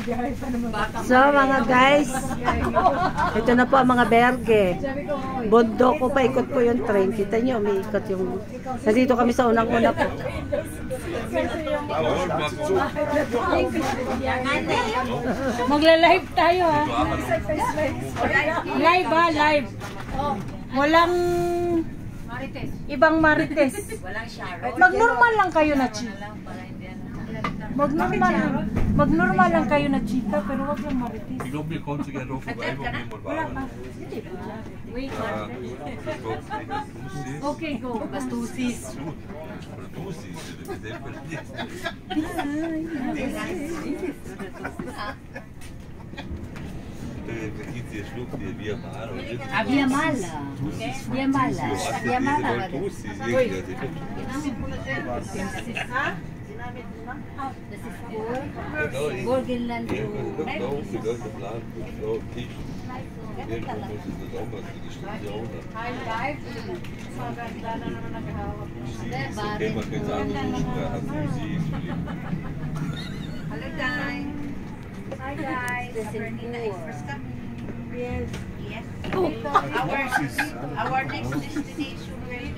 So mga guys, ito na po ang mga berge. Bundok ko, paikot po yung train. Kita nyo, may ikot yung... Nandito kami sa unang-una po. Magla-live tayo ha. Live ha, live. Walang ibang marites. Mag-normal lang kayo na chika. Mag-normal lang kayo na chika, pero wag lang marites. Ik loop hier gewoon te gaan over bij me moet bouwen. Okay, go. Bastusis. Bastusis, dat is Había mala. Hello guys. Hi guys. Bernina Express kami. Yes. Yes. Our next destination.